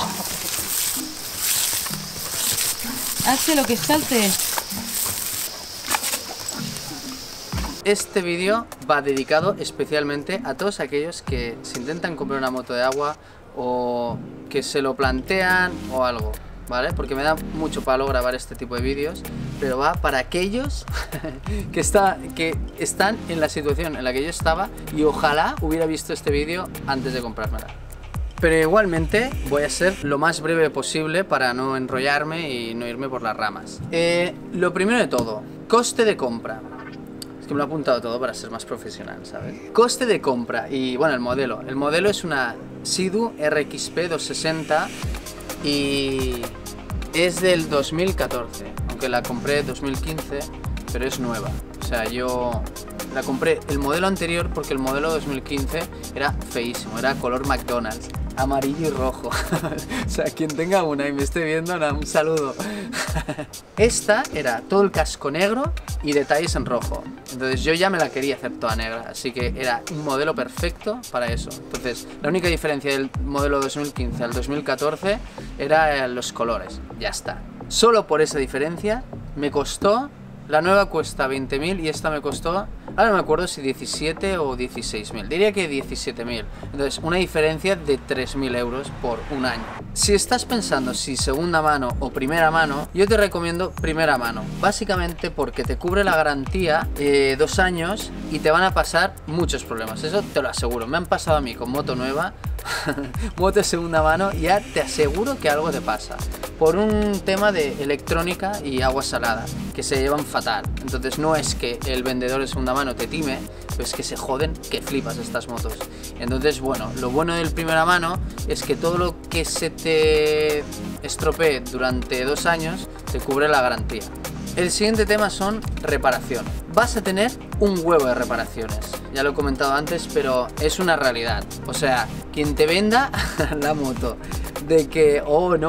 Hace lo que salte. Este vídeo va dedicado especialmente a todos aquellos que se intentan comprar una moto de agua o que se lo plantean o algo, ¿vale? Porque me da mucho palo grabar este tipo de vídeos, pero va para aquellos que están en la situación en la que yo estaba y ojalá hubiera visto este vídeo antes de comprármela. Pero igualmente voy a ser lo más breve posible para no enrollarme y no irme por las ramas. Lo primero de todo, coste de compra. Es que me lo he apuntado todo para ser más profesional, ¿sabes? Coste de compra y bueno, el modelo. El modelo es una Sea-Doo RXP 260 y es del 2014, aunque la compré en 2015, pero es nueva. O sea, yo la compré el modelo anterior porque el modelo 2015 era feísimo, era color McDonald's, amarillo y rojo. O sea, quien tenga una y me esté viendo, nada, un saludo. Esta era todo el casco negro y detalles en rojo. Entonces yo ya me la quería hacer toda negra, así que era un modelo perfecto para eso. Entonces la única diferencia del modelo 2015 al 2014 era los colores, ya está. Solo por esa diferencia me costó. La nueva cuesta 20.000 y esta me costó, ahora no me acuerdo si 17 o 16.000, diría que 17.000. Entonces una diferencia de 3.000 euros por un año. Si estás pensando si segunda mano o primera mano, yo te recomiendo primera mano, básicamente porque te cubre la garantía 2 años y te van a pasar muchos problemas, eso te lo aseguro. Me han pasado a mí con moto nueva, moto de segunda mano, y ya te aseguro que algo te pasa por un tema de electrónica y agua salada que se llevan fatal. Entonces no es que el vendedor de segunda mano te time, pero es que se joden que flipas estas motos. Entonces bueno, lo bueno del primera mano es que todo lo que se te estropee durante 2 años te cubre la garantía. El siguiente tema son reparaciones. Vas a tener un huevo de reparaciones. Ya lo he comentado antes, pero es una realidad. O sea, quien te venda la moto de que,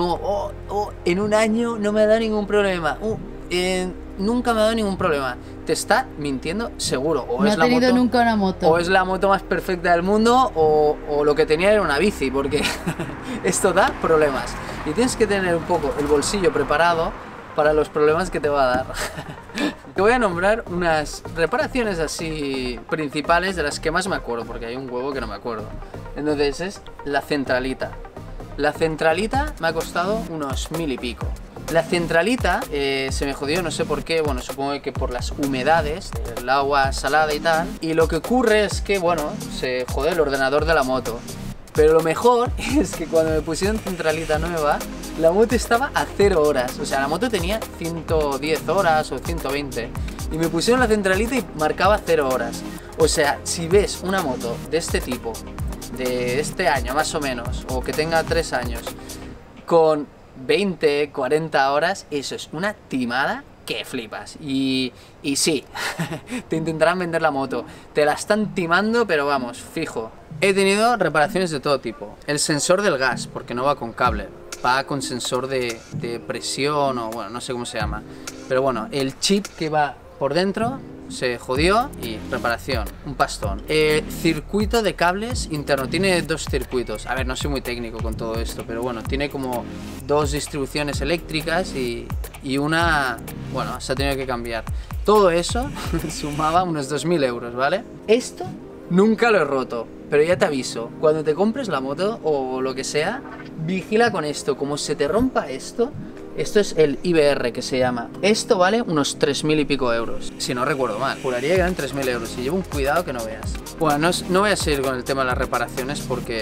en un año no me ha dado ningún problema, nunca me ha dado ningún problema, te está mintiendo seguro. O no es ha tenido la moto, nunca una moto. O es la moto más perfecta del mundo, o lo que tenía era una bici, porque esto da problemas. Y tienes que tener un poco el bolsillo preparado para los problemas que te va a dar. Te voy a nombrar unas reparaciones así principales de las que más me acuerdo, porque hay un huevo que no me acuerdo. Entonces es la centralita. La centralita me ha costado unos 1.000 y pico. La centralita se me jodió, no sé por qué, bueno, supongo que por las humedades, el agua salada y tal. Y lo que ocurre es que, bueno, se jode el ordenador de la moto. Pero lo mejor es que cuando me pusieron centralita nueva, la moto estaba a 0 horas. O sea, la moto tenía 110 horas o 120. Y me pusieron la centralita y marcaba 0 horas. O sea, si ves una moto de este tipo, de este año más o menos, o que tenga 3 años, con 20, 40 horas, eso es una timada que flipas. Y sí, te intentarán vender la moto, te la están timando, pero vamos, fijo. He tenido reparaciones de todo tipo. El sensor del gas, porque no va con cable, va con sensor de presión o bueno, no sé cómo se llama. Pero bueno, el chip que va por dentro se jodió y reparación, un pastón. Circuito de cables interno, tiene 2 circuitos. A ver, no soy muy técnico con todo esto, pero bueno, tiene como 2 distribuciones eléctricas y una, bueno, se ha tenido que cambiar. Todo eso sumaba unos 2.000 euros, ¿vale? Esto nunca lo he roto, pero ya te aviso, cuando te compres la moto o lo que sea, vigila con esto, como se te rompa esto. Esto es el IBR que se llama. Esto vale unos 3.000 y pico euros, si no recuerdo mal. Juraría que eran 3.000 euros y llevo un cuidado que no veas. Bueno, no voy a seguir con el tema de las reparaciones porque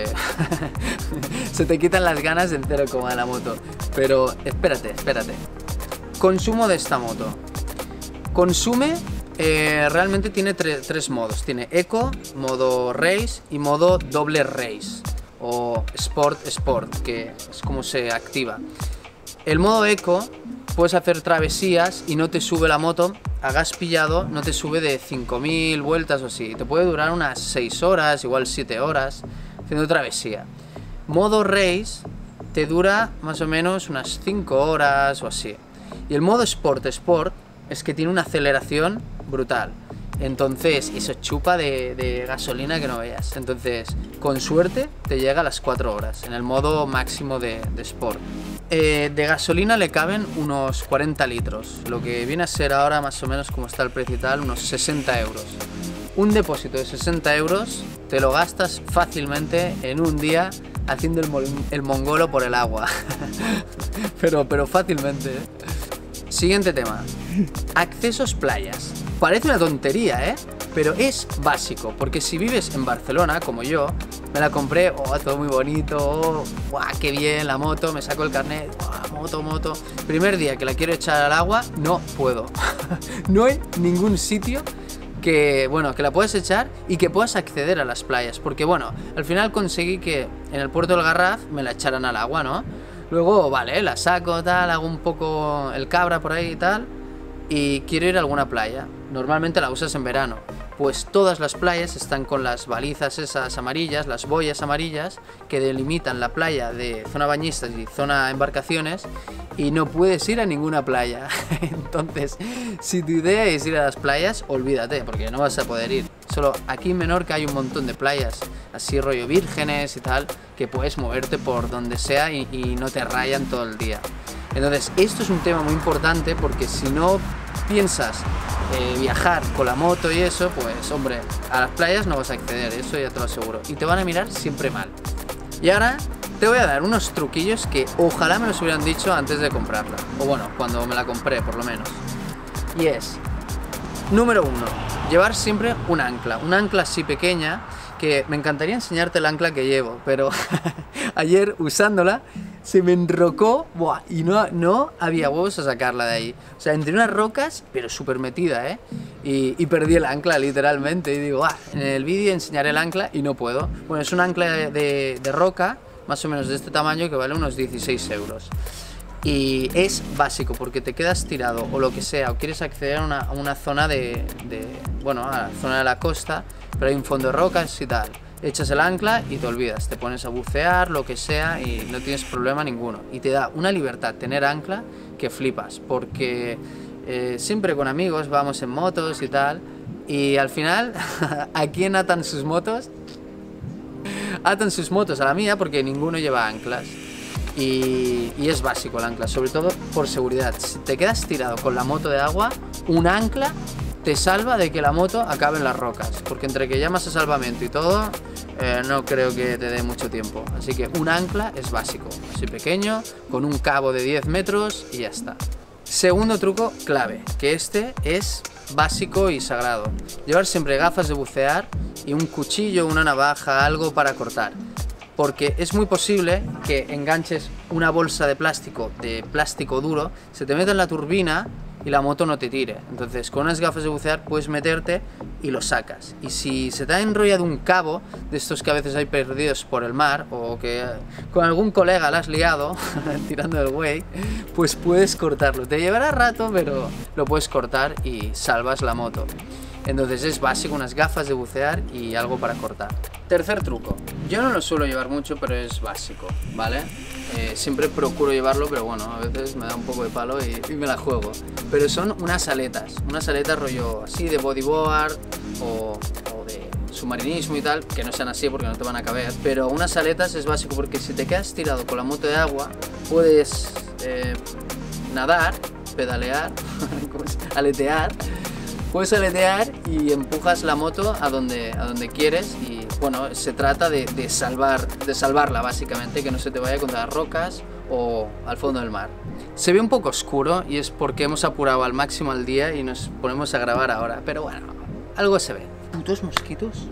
se te quitan las ganas de hacer como de la moto. Pero espérate. Consumo de esta moto. Consume, realmente tiene 3 modos. Tiene Eco, modo Race y modo doble Race. O Sport, que es como se activa. El modo Eco, puedes hacer travesías y no te sube la moto, a gas pillado no te sube de 5.000 vueltas o así. Te puede durar unas 6 horas, igual 7 horas, haciendo travesía. Modo Race te dura más o menos unas 5 horas o así. Y el modo Sport es que tiene una aceleración brutal. Entonces, eso chupa de gasolina que no veas. Entonces, con suerte, te llega a las 4 horas, en el modo máximo de Sport. De gasolina le caben unos 40 litros, lo que viene a ser ahora más o menos como está el precio y tal, unos 60 euros. Un depósito de 60 euros te lo gastas fácilmente en un día haciendo el mongolo por el agua. pero fácilmente, ¿eh? Siguiente tema. Accesos playas. Parece una tontería, ¿eh? Pero es básico, porque si vives en Barcelona, como yo, me la compré, oh, todo muy bonito, oh, ¡guau, qué bien, la moto! Me saco el carnet, ¡guau, moto! Primer día que la quiero echar al agua, no puedo. No hay ningún sitio que, bueno, que la puedas echar y que puedas acceder a las playas, porque, bueno, al final conseguí que en el puerto del Garraf me la echaran al agua, ¿no? Luego, vale, la saco, tal, hago un poco el cabra por ahí y tal, y quiero ir a alguna playa. Normalmente la usas en verano. Pues todas las playas están con las balizas esas amarillas, las boyas amarillas, que delimitan la playa de zona bañistas y zona embarcaciones, y no puedes ir a ninguna playa. Entonces, si tu idea es ir a las playas, olvídate, porque no vas a poder ir. Solo aquí en Menorca hay un montón de playas, así rollo vírgenes y tal, que puedes moverte por donde sea y no te rayan todo el día. Entonces, esto es un tema muy importante, porque si no piensas viajar con la moto y eso, pues hombre, a las playas no vas a acceder, eso ya te lo aseguro, y te van a mirar siempre mal. Y ahora te voy a dar unos truquillos que ojalá me los hubieran dicho antes de comprarla, o bueno, cuando me la compré por lo menos. Y es, número 1, llevar siempre un ancla así pequeña, que me encantaría enseñarte el ancla que llevo, pero ayer usándola se me enrocó, buah, y no había huevos a sacarla de ahí. O sea, entre unas rocas, pero súper metida, ¿eh? Y perdí el ancla literalmente, y digo, en el vídeo enseñaré el ancla y no puedo. Bueno, es un ancla de roca, más o menos de este tamaño, que vale unos 16 euros. Y es básico, porque te quedas tirado o lo que sea, o quieres acceder a una zona bueno, a la zona de la costa, pero hay un fondo de rocas y tal. Echas el ancla y te olvidas, te pones a bucear, lo que sea, y no tienes problema ninguno. Y te da una libertad tener ancla que flipas, porque siempre con amigos vamos en motos y tal, y al final, ¿a quién atan sus motos? Atan sus motos a la mía, porque ninguno lleva anclas. Y es básico el ancla, sobre todo por seguridad. Si te quedas tirado con la moto de agua, un ancla te salva de que la moto acabe en las rocas, porque entre que llamas a salvamento y todo, no creo que te dé mucho tiempo. Así que un ancla es básico, así pequeño, con un cabo de 10 metros y ya está. Segundo truco clave, que este es básico y sagrado: llevar siempre gafas de bucear y un cuchillo, una navaja, algo para cortar. Porque es muy posible que enganches una bolsa de plástico duro, se te meta en la turbina y la moto no te tire. Entonces, con unas gafas de bucear puedes meterte y lo sacas. Y si se te ha enrollado un cabo, de estos que a veces hay perdidos por el mar, o que con algún colega la has liado tirando del güey, pues puedes cortarlo. Te llevará rato, pero lo puedes cortar y salvas la moto. Entonces es básico, unas gafas de bucear y algo para cortar. Tercer truco. Yo no lo suelo llevar mucho, pero es básico, ¿vale? Siempre procuro llevarlo, pero bueno, a veces me da un poco de palo y me la juego. Pero son unas aletas rollo así de bodyboard o de submarinismo y tal, que no sean así porque no te van a caber. Pero unas aletas es básico, porque si te quedas tirado con la moto de agua, puedes nadar, pedalear, aletear. Puedes aletear y empujas la moto a donde quieres, y bueno, se trata de salvarla básicamente, que no se te vaya contra las rocas o al fondo del mar. Se ve un poco oscuro y es porque hemos apurado al máximo el día y nos ponemos a grabar ahora, pero bueno, algo se ve. ¿Putos mosquitos?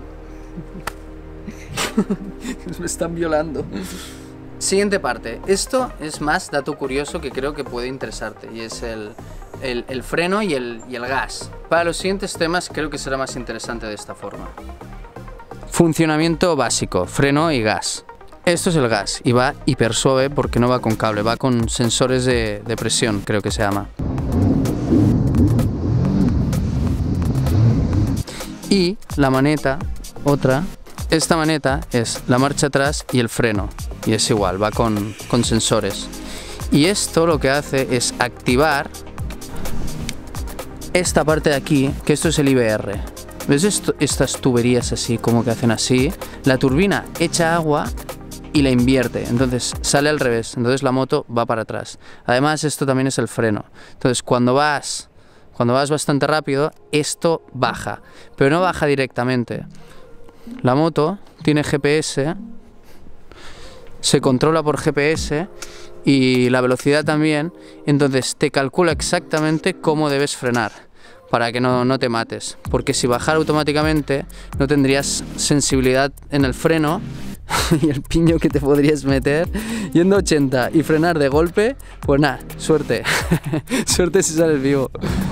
Me están violando. Siguiente parte. Esto es más dato curioso que creo que puede interesarte, y es el freno y el gas. Para los siguientes temas creo que será más interesante de esta forma. Funcionamiento básico, freno y gas. Esto es el gas y va hiper suave porque no va con cable, va con sensores de presión, creo que se llama. Y la maneta, esta maneta es la marcha atrás y el freno, y es igual, va con sensores. Y esto lo que hace es activar esta parte de aquí, que esto es el IBR. ¿Ves estas tuberías así, como que hacen así? La turbina echa agua y la invierte, entonces sale al revés, entonces la moto va para atrás. Además, esto también es el freno. Entonces, cuando vas bastante rápido, esto baja, pero no baja directamente. La moto tiene GPS, se controla por GPS y la velocidad también, entonces te calcula exactamente cómo debes frenar para que no te mates, porque si bajara automáticamente no tendrías sensibilidad en el freno y el piño que te podrías meter yendo 80 y frenar de golpe, pues nada, suerte. Suerte si sales vivo.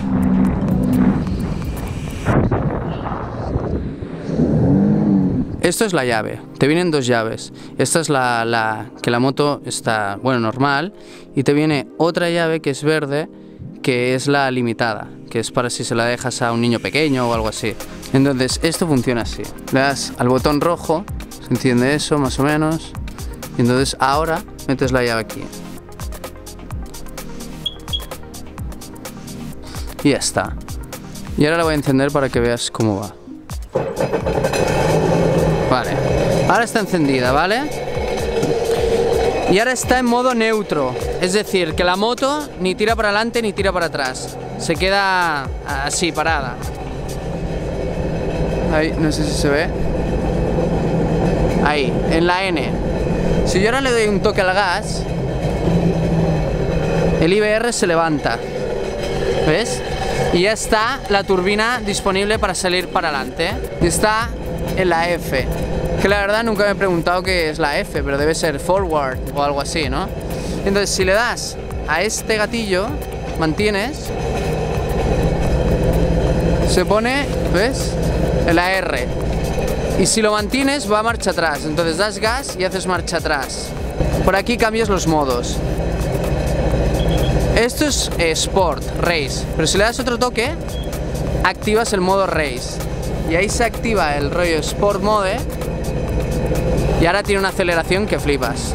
Esto es la llave, te vienen dos llaves. Esta es que la moto está, bueno, normal, y te viene otra llave que es verde, que es la limitada, que es para si se la dejas a un niño pequeño o algo así. Entonces esto funciona así, le das al botón rojo, se enciende eso más o menos, y entonces ahora metes la llave aquí. Y ya está. Y ahora la voy a encender para que veas cómo va. Vale, ahora está encendida, ¿vale? Y ahora está en modo neutro, es decir, que la moto ni tira para adelante ni tira para atrás, se queda así, parada. Ahí, no sé si se ve. Ahí, en la N. Si yo ahora le doy un toque al gas, el IBR se levanta, ¿ves? Y ya está la turbina disponible para salir para adelante. Y está en la F, que la verdad nunca me he preguntado qué es la F, pero debe ser forward o algo así, ¿no? Entonces si le das a este gatillo, mantienes, se pone, ¿ves? En la R. Y si lo mantienes va a marcha atrás, entonces das gas y haces marcha atrás. Por aquí cambias los modos. Esto es Sport, Race, pero si le das otro toque, activas el modo Race. Y ahí se activa el rollo Sport Mode. Y ahora tiene una aceleración que flipas.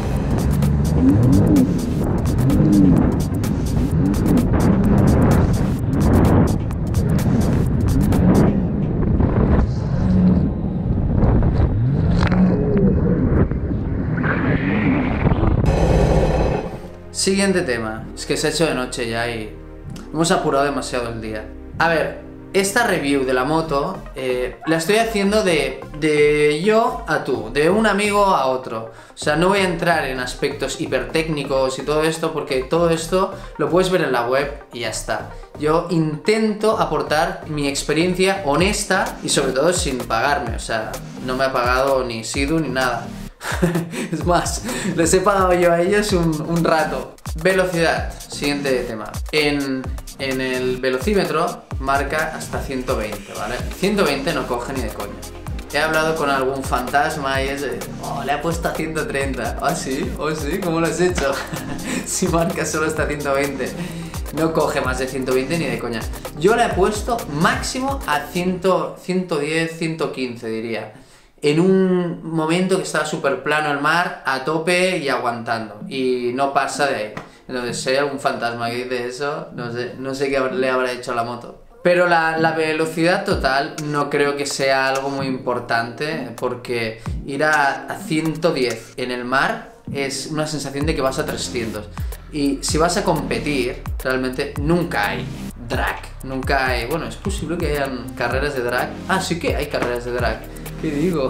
Siguiente tema. Es que se ha hecho de noche ya y hemos apurado demasiado el día. A ver, esta review de la moto la estoy haciendo de yo a tú, de un amigo a otro. O sea, no voy a entrar en aspectos hipertécnicos y todo esto, porque todo esto lo puedes ver en la web y ya está. Yo intento aportar mi experiencia honesta y sobre todo sin pagarme. O sea, no me ha pagado ni Sidu ni nada. Es más, les he pagado yo a ellos un rato. Velocidad, siguiente tema. En el velocímetro marca hasta 120, ¿vale? 120 no coge ni de coña. He hablado con algún fantasma y es de, oh, le he puesto a 130. ¿Ah, sí? ¿Oh, sí? ¿Cómo lo has hecho? Si marca solo hasta 120. No coge más de 120 ni de coña. Yo la he puesto máximo a 110, 115 diría. En un momento que estaba súper plano el mar, a tope y aguantando. Y no pasa de ahí. Entonces, si hay algún fantasma que dice eso, no sé qué le habrá hecho a la moto. Pero la velocidad total no creo que sea algo muy importante, porque ir a 110 en el mar es una sensación de que vas a 300. Y si vas a competir, realmente nunca hay drag. Nunca hay... Bueno, es posible que hayan carreras de drag. Ah, sí que hay carreras de drag. ¿Qué digo?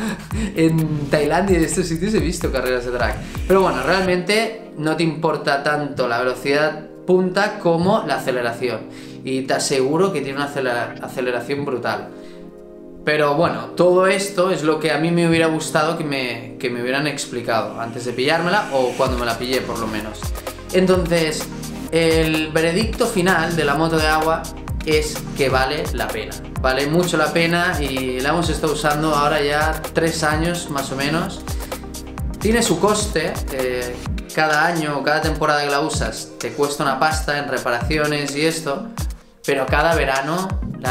En Tailandia y en estos sitios he visto carreras de drag. Pero bueno, realmente no te importa tanto la velocidad punta como la aceleración. Y te aseguro que tiene una aceleración brutal. Pero bueno, todo esto es lo que a mí me hubiera gustado que me hubieran explicado antes de pillármela, o cuando me la pillé por lo menos. Entonces, el veredicto final de la moto de agua es que vale la pena. Vale mucho la pena y la hemos estado usando ahora ya 3 años más o menos. Tiene su coste, cada año o cada temporada que la usas te cuesta una pasta en reparaciones y esto, pero cada verano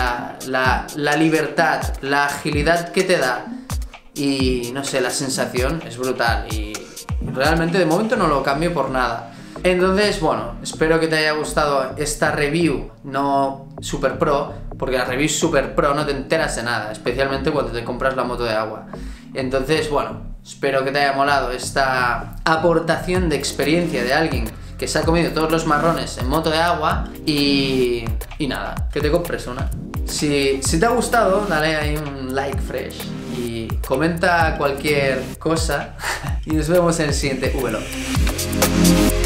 la libertad, la agilidad que te da y no sé, la sensación es brutal y realmente de momento no lo cambio por nada. Entonces, bueno, espero que te haya gustado esta review no super pro, porque la review super pro no te enteras de nada, especialmente cuando te compras la moto de agua. Entonces, bueno, espero que te haya molado esta aportación de experiencia de alguien que se ha comido todos los marrones en moto de agua y nada, que te compres una. Si te ha gustado, dale ahí un like fresh y comenta cualquier cosa y nos vemos en el siguiente vlog.